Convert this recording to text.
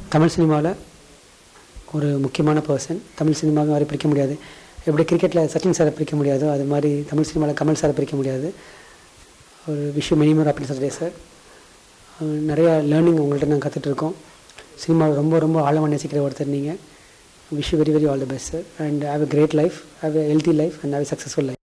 தமிழ் சினிமாவில் ஒரு முக்கியமான பர்சன். தமிழ் சினிமாவை யாரும் பிரிக்க முடியாது. எப்படி கிரிக்கெட்டில் சச்சின் சாரை பிரிக்க முடியாதோ அது மாதிரி தமிழ் சினிமாவில் கமல் சாரை பிரிக்க முடியாது. ஒரு விஷயம் மினிமம் அப்படின்னு சொல்கிறேன் சார். நிறையா லேர்னிங் உங்கள்கிட்ட நாங்கள் கற்றுட்ருக்கோம். சினிமாவை ரொம்ப ரொம்ப ஆழமாக நேசிக்கிற ஒருத்தர் நீங்கள். Wish very very all the best sir. And have a great life, have a healthy life and have a successful life.